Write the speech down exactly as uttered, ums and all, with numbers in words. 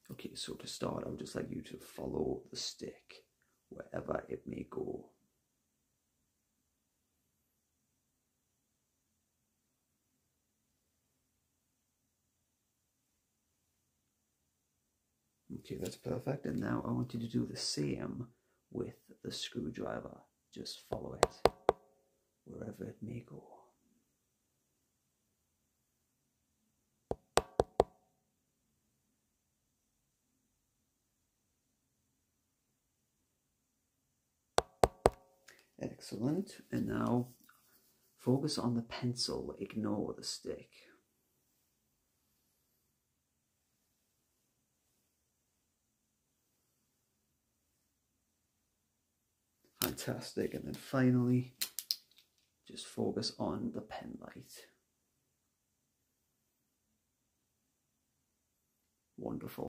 Okay, so to start, I would just like you to follow the stick wherever it may go. Okay, that's perfect. And now I want you to do the same with the screwdriver. Just follow it wherever it may go. Excellent. And now focus on the pencil, ignore the stick. Fantastic. And then finally, just focus on the pen light. Wonderful.